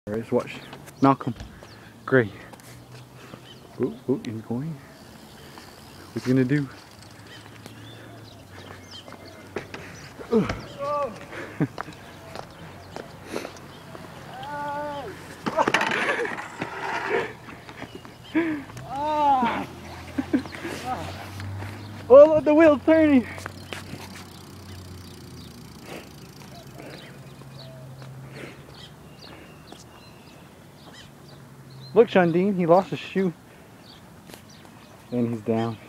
Alright, let's watch Malcolm Gray. Oh, he's going. What's he gonna do? Oh. Oh, look, the wheel's turning. Look, Shundeen, he lost his shoe. And he's down.